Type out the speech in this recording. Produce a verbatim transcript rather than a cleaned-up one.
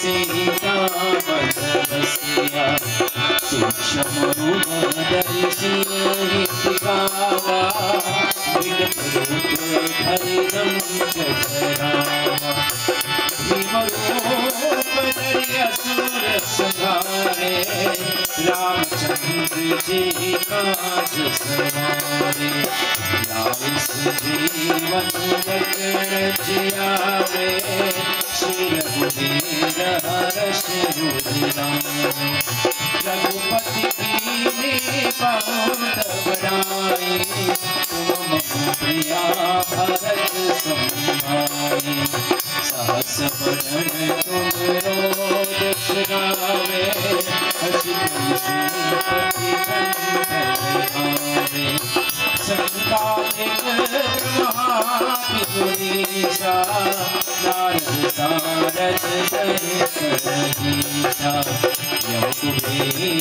सीता मन बसिया सूक्ष्म रूप दर्शी हितकावा विगत रूप धरिदम जठरावा भीम रूप धरि असुर संहारे रामचंद्र जी काज सवारे लाइस जीवन वचन जियावे श्री रघुवीर हर्ष रुदिरावे रघुपति कीन्ही बहुत बड़ाई तुम मम प्रिया भरत सम सहस बदन तुम रोज गावे हसी श्रीपति कंठ आवे संकालिक महाविदुरीशा नारद सारद सहित रहीशा यम कुबेर